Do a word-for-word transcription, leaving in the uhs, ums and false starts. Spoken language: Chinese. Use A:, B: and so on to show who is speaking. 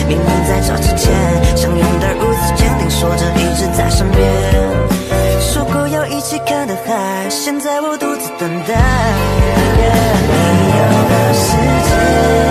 A: 明明在这之前相拥的如此坚定，说着一直在身边，说过要一起看的海，现在我独自等待。你要的世界